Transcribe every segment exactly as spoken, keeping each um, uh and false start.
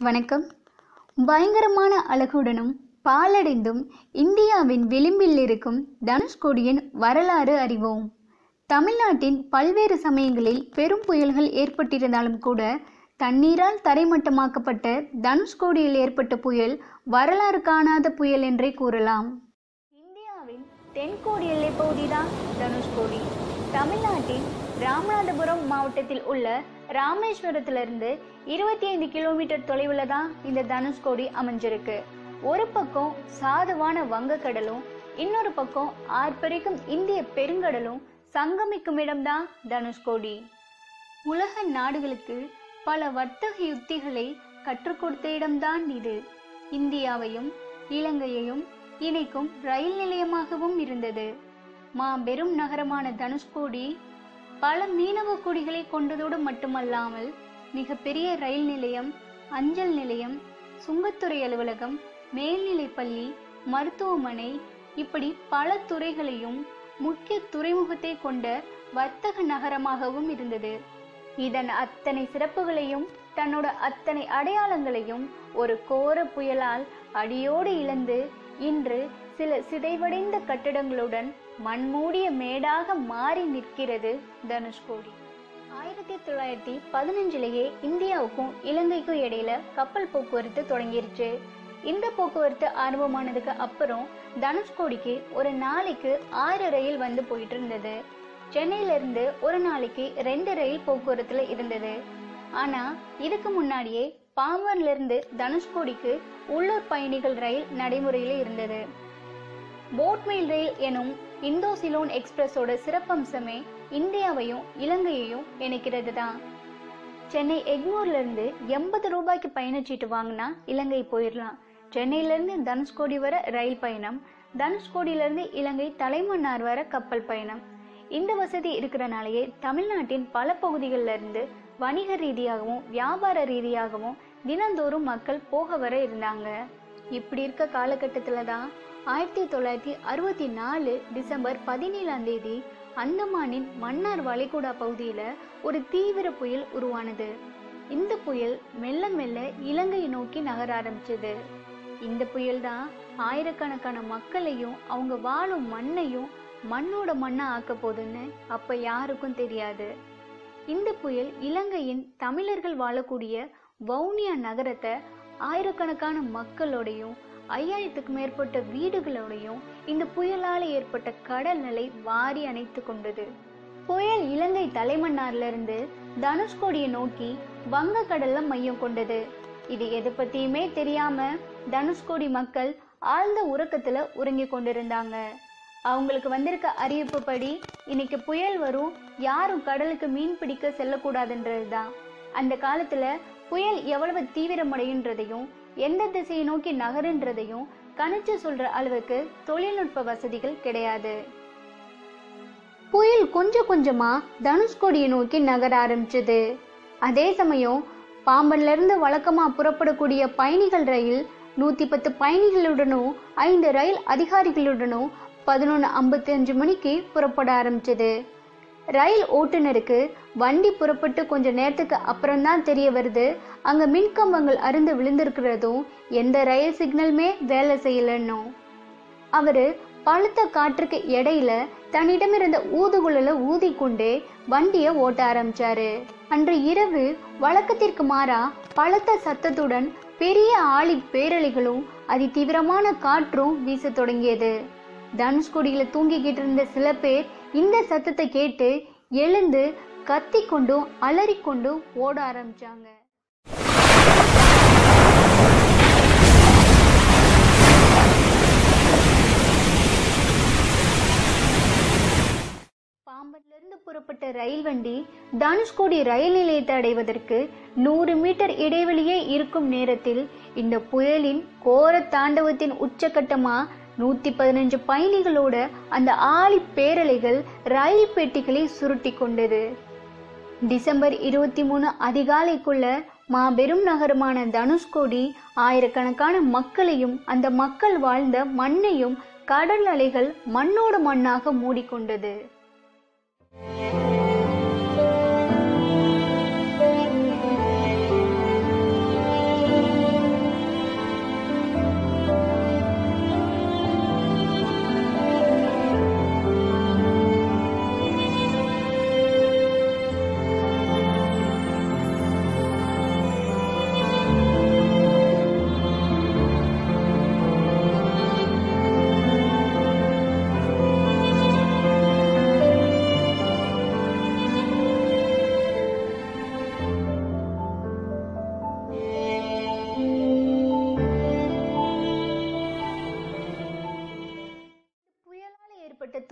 வணக்கம். பயங்கரமான அழகுடனும் பாலடைந்தும் இந்தியாவின் விளிம்பில் இருக்கும் தனுஷ்கோடியின் வரலாறு அறிவோம். தமிழ்நாட்டின் பல்வேறு சமயங்களில் பெரும் புயல்கள் ஏற்பட்டிருந்தாலும் கூட தண்ணீரால் தரைமட்டமாக்கப்பட்ட தனுஷ்கோடியில் ஏற்பட்ட புயல் வரலாறு காணாத புயல் என்றே கூறலாம். இந்தியாவின் தென்கோடி எல்லை பகுதிதான் தனுஷ்கோடி. தமிழ்நாட்டின் ராமநாதபுரம் மாவட்டத்தில் உள்ள ராமேஸ்வரத்திலிருந்து இருபத்தி ஐந்து கிலோமீட்டர் தொலைவில் தான் இந்த தனுஷ்கோடி அமைஞ்சிருக்கு. ஒரு பக்கம் சாதுவான வங்கக்கடலும் இன்னொரு பக்கம் ஆர்ப்பரிக்கும் இந்திய பெருங்கடலும் சங்கமிக்கும் இடம்தான் தனுஷ்கோடி. உலக நாடுகளுக்கு பல வர்த்தக யுத்திகளை கற்றுக் கொடுத்த இடம்தான் இது. இந்தியாவையும் இலங்கையையும் இணைக்கும் ரயில் நிலையமாகவும் இருந்தது. மாபெரும் நகரமான தனுஷ்கோடி பல மீனவ குடிகளை கொண்டதோடு மட்டுமல்லாமல் மிக பெரிய ரயில் நிலையம், அஞ்சல் நிலையம், சுங்கத்துறை அலுவலகம், மேல்நிலை பள்ளி, மருத்துவமனை இப்படி பல துறைகளையும் முக்கிய துறைமுகத்தை கொண்ட வர்த்தக நகரமாகவும் இருந்தது. இதன் அத்தனை சிறப்புகளையும் தன்னோட அத்தனை அடையாளங்களையும் ஒரு கோர புயலால் அடியோடு இழந்து இன்று சில சிதைவடைந்த கட்டடங்களுடன் மண்மூடிய மேடாக மாறி நிற்கிறது தனுஷ்கோடி. ஆயிரத்தி தொள்ளாயிரத்தி பதினஞ்சுலேயே இந்தியாவுக்கும் இலங்கைக்கும் இடையில கப்பல் போக்குவரத்து தொடங்கிருச்சு. இந்த போக்குவரத்து ஆரம்பமானதுக்கு அப்புறம் தனுஷ்கோடிக்கு ஒரு நாளைக்கு ஆறு ரயில் வந்து போயிட்டு இருந்தது. சென்னையில இருந்து ஒரு நாளைக்கு ரெண்டு ரயில் போக்குவரத்துல இருந்தது. ஆனா இதுக்கு முன்னாடியே பாம்பன்ல இருந்து தனுஷ்கோடிக்கு உள்ளூர் பயணிகள் ரயில் நடைமுறையில இருந்தது. போட்மெயில் ரயில் எனும் இந்தோ சிலோன் எக்ஸ்பிரஸோட சிறப்பம்சமே இந்தியாவையும் இலங்கையையும் இணைக்கிறது தான். சென்னை எக்மோர்ல இருந்து எண்பது ரூபாய்க்கு பயணச்சீட்டு வாங்கினா இலங்கை போயிடலாம். சென்னையில இருந்து தனுஷ்கோடி வர ரயில் பயணம், தனுஷ்கோடியில இருந்து இலங்கை தலைமன்னார் வர கப்பல் பயணம். இந்த வசதி இருக்கிறனாலேயே தமிழ்நாட்டின் பல பகுதிகளில் இருந்து வணிக ரீதியாகவும் வியாபார ரீதியாகவும் தினந்தோறும் மக்கள் போக வர இருந்தாங்க. இப்படி இருக்க காலகட்டத்துல தான் ஆயிரத்தி தொள்ளாயிரத்தி அறுபத்தி நாலு டிசம்பர் பதினேழாம் தேதி அந்தமானின் மன்னார் வளைகுடா பகுதியில ஒரு தீவிர புயல் உருவானது. இந்த புயல் மெல்ல மெல்ல இலங்கையை நோக்கி நகர ஆரம்பிச்சது. இந்த புயல் தான் ஆயிரக்கணக்கான மக்களையும் அவங்க வாழும் மண்ணையும் மண்ணோட மண்ணா ஆக்க போதுன்னு அப்ப யாருக்கும் தெரியாது. இந்த புயல் இலங்கையின் தமிழர்கள் வாழக்கூடிய வவுனியா நகரத்தை ஆயிரக்கணக்கான மக்களோடையும் ஐயாயிரத்துக்கு மேற்பட்ட வீடுகளோடையும் இந்த புயலால ஏற்பட்ட கடல் நிலை வாரி அணைத்து கொண்டது. புயல் இலங்கை தலைமன்னார்ல இருந்து தனுஷ்கோடியை நோக்கி வங்க கடல்ல மையம் கொண்டது. இது எது பத்தியுமே தெரியாம தனுஷ்கோடி மக்கள் ஆழ்ந்த உறக்கத்துல உறங்கி கொண்டிருந்தாங்க. அவங்களுக்கு வந்திருக்க அறிவிப்பு படி இன்னைக்கு புயல் வரும், யாரும் கடலுக்கு மீன் பிடிக்க செல்லக்கூடாதுன்றதுதான். அந்த காலத்துல புயல் எவ்வளவு தீவிரமடைகின்றதையும் எந்த திசையை நோக்கி நகருன்றதையும் கணிச்சு சொல்ற அளவுக்கு தொழில்நுட்ப வசதிகள் கிடையாது. புயல் கொஞ்சம் கொஞ்சமா தனுஷ்கோடியை நோக்கி நகர ஆரம்பிச்சது. அதே சமயம் பாம்பன்ல இருந்து வழக்கமா புறப்படக்கூடிய பயணிகள் ரயில் நூத்தி பத்து பயணிகளுடனும் ஐந்து ரயில் அதிகாரிகளுடனும் பதினொன்னு ஐம்பத்தி அஞ்சு மணிக்கு புறப்பட ஆரம்பிச்சது. ரயில் ஓட்டுநருக்கு வண்டி புறப்பட்டு கொஞ்ச நேரத்துக்கு அப்புறம்தான் தெரிய வருது அங்க மின்கம்பங்கள் அருந்து விழுந்திருக்கிறதும் எந்த ரயில் சிக்னலுமே வேலை செய்யலன்னும். அவரு பழுத்த காற்றுக்கு இடையில தன்னிடமிருந்த ஊதுகுழல ஊதி கொண்டே வண்டிய ஓட்ட ஆரம்பிச்சாரு. அன்று இரவு வழக்கத்திற்கு மாறா பலத்த சத்தத்துடன் பெரிய ஆழி பேரலைகளும் அதி தீவிரமான காற்றும் வீச தொடங்கியது. தனுஷ்கோடியில தூங்கிக்கிட்டு இருந்த சில பேர் இந்த சத்தத்தை கேட்டு எழுந்து கத்தி கொண்டும் அலறிக்கொண்டும் ஓட ஆரம்பிச்சாங்க. பாம்பன்ல இருந்து புறப்பட்ட ரயில் வண்டி தனுஷ்கோடி ரயில் நிலையத்தை அடைவதற்கு நூறு மீட்டர் இடைவெளியே இருக்கும் நேரத்தில் இந்த புயலின் கோர தாண்டவத்தின் உச்சகட்டமா நூத்தி பதினஞ்சு பயணிகளோட அந்த ஆழி பேரலைகள் ரயில் பெட்டிகளை சுருட்டி கொண்டது. டிசம்பர் இருபத்தி மூணு அதிகாலைக்குள்ள மாபெரும் நகரமான தனுஷ்கோடி ஆயிரக்கணக்கான மக்களையும் அந்த மக்கள் வாழ்ந்த மண்ணையும் கடல் அலைகள் மண்ணோடு மண்ணாக மூடிக்கொண்டது.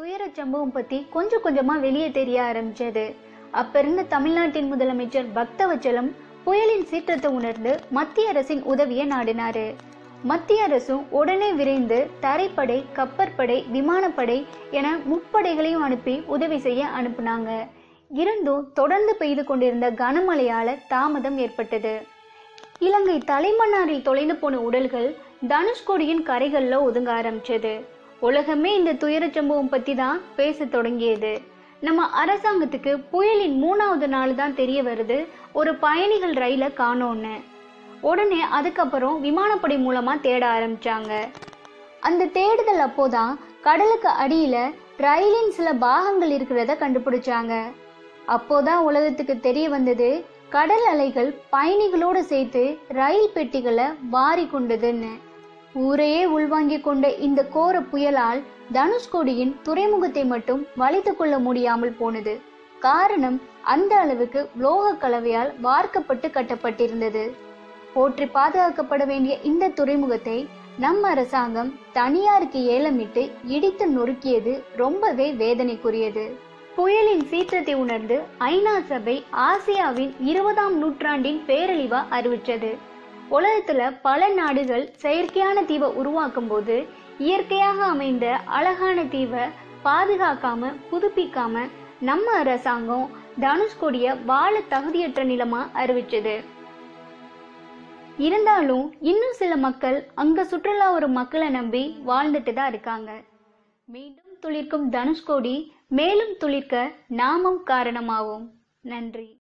துயர சம்பவம் பத்தி கொஞ்சம் கொஞ்சமா வெளியே தெரிய ஆரம்பிச்சது. அப்ப இருந்த தமிழ்நாட்டின் முதலமைச்சர் பக்தவச்சலம் புயலின் சீற்றத்தை உணர்ந்து மத்திய அரசின் உதவியை நாடினாரு. மத்திய அரசும் உடனே விரைந்து தரைப்படை, கப்பற்படை, விமானப்படை என முப்படைகளையும் அனுப்பி உதவி செய்ய அனுப்புனாங்க. இருந்தும் தொடர்ந்து பெய்து கொண்டிருந்த கனமழையால தாமதம் ஏற்பட்டது. இலங்கை தலைமன்னாரில் தொலைந்து போன உடல்கள் தனுஷ்கோடியின் கரைகள்ல ஒதுங்க ஆரம்பிச்சது. உலகமே இந்த துயர சம்பவம் பத்தி தான் பேச தொடங்கியது. நம்ம அரசாங்கத்துக்கு புயலின் மூணாவது நாள் தான் தெரிய வருது ஒரு பயணிகள் ரயில காணோன்னு. உடனே அதுக்கப்புறம் விமானப்படை மூலமா தேட ஆரம்பிச்சாங்க. அந்த தேடுதல் அப்போதான் கடலுக்கு அடியில ரயிலின் சில பாகங்கள் இருக்கிறத கண்டுபிடிச்சாங்க. அப்போதான் உலகத்துக்கு தெரிய வந்தது கடல் அலைகள் பயணிகளோட சேர்த்து ரயில் பெட்டிகளை வாரி கொண்டதுன்னு. ஊரையே உள்வாங்கி கொண்ட இந்த கோர புயலால் தனுஷ்கோடியின் துறைமுகத்தை மட்டும் வளைத்து கொள்ள முடியாமல் போனது. காரணம், அந்த அளவுக்கு உலோக கலவையால் வார்க்கப்பட்டு கட்டப்பட்டிருந்தது. போற்றி பாதுகாக்கப்பட வேண்டிய இந்த துறைமுகத்தை நம் அரசாங்கம் தனியாருக்கு ஏலமிட்டு இடித்து நொறுக்கியது ரொம்பவே வேதனைக்குரியது. புயலின் சீற்றத்தை உணர்ந்து ஐநா சபை ஆசியாவின் இருபதாம் நூற்றாண்டின் பேரழிவா அறிவிச்சது. உலகத்துல பல நாடுகள் செயற்கையான தீவை உருவாக்கும் போது இயற்கையாக அமைந்த அழகான தீவை பாதுகாக்காம புதுப்பிக்காம நம்ம அரசாங்கம் தனுஷ்கோடிய வாழ தகுதியற்ற நிலமா அறிவிச்சது. இருந்தாலும் இன்னும் சில மக்கள் அங்க சுற்றுலா வரும் மக்களை நம்பி வாழ்ந்துட்டு தான் இருக்காங்க. மீண்டும் துளிர்க்கும் தனுஷ்கோடி மேலும் துளிர்க்க நாமும் காரணமாவோம். நன்றி.